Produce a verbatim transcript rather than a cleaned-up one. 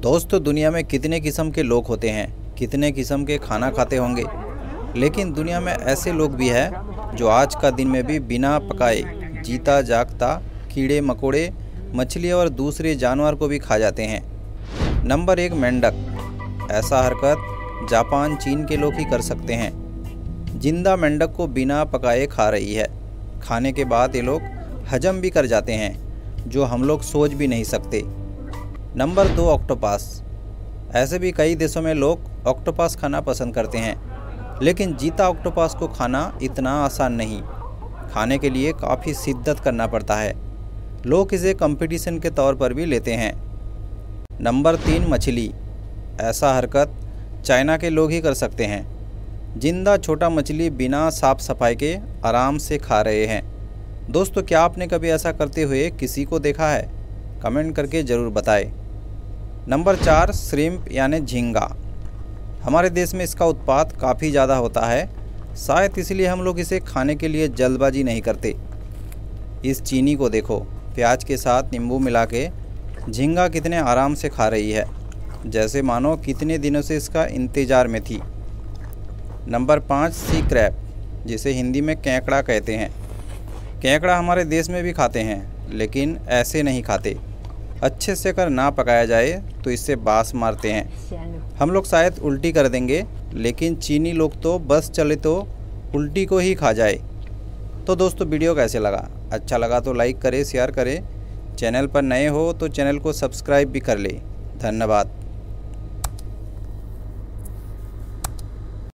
दोस्तों, दुनिया में कितने किस्म के लोग होते हैं, कितने किस्म के खाना खाते होंगे, लेकिन दुनिया में ऐसे लोग भी हैं जो आज का दिन में भी बिना पकाए जीता जागता कीड़े मकोड़े, मछली और दूसरे जानवर को भी खा जाते हैं। नंबर एक, मेंढक। ऐसा हरकत जापान, चीन के लोग ही कर सकते हैं। जिंदा मेंढक को बिना पकाए खा रही है। खाने के बाद ये लोग हजम भी कर जाते हैं, जो हम लोग सोच भी नहीं सकते। नंबर दो, ऑक्टोपस। ऐसे भी कई देशों में लोग ऑक्टोपस खाना पसंद करते हैं, लेकिन जीता ऑक्टोपस को खाना इतना आसान नहीं। खाने के लिए काफ़ी शिद्दत करना पड़ता है। लोग इसे कंपटीशन के तौर पर भी लेते हैं। नंबर तीन, मछली। ऐसा हरकत चाइना के लोग ही कर सकते हैं। जिंदा छोटा मछली बिना साफ सफाई के आराम से खा रहे हैं। दोस्तों, क्या आपने कभी ऐसा करते हुए किसी को देखा है? कमेंट करके ज़रूर बताएं। नंबर चार, श्रिम्प यानी झींगा। हमारे देश में इसका उत्पाद काफ़ी ज़्यादा होता है, शायद इसलिए हम लोग इसे खाने के लिए जल्दबाजी नहीं करते। इस चीनी को देखो, प्याज के साथ नींबू मिला के झींगा कितने आराम से खा रही है, जैसे मानो कितने दिनों से इसका इंतज़ार में थी। नंबर पाँच, सी क्रैब, जिसे हिंदी में केकड़ा कहते हैं। केकड़ा हमारे देश में भी खाते हैं, लेकिन ऐसे नहीं खाते। अच्छे से अगर ना पकाया जाए तो इससे बास मारते हैं। हम लोग शायद उल्टी कर देंगे, लेकिन चीनी लोग तो बस चले तो उल्टी को ही खा जाए। तो दोस्तों, वीडियो कैसे लगा? अच्छा लगा तो लाइक करें, शेयर करें। चैनल पर नए हो तो चैनल को सब्सक्राइब भी कर ले। धन्यवाद।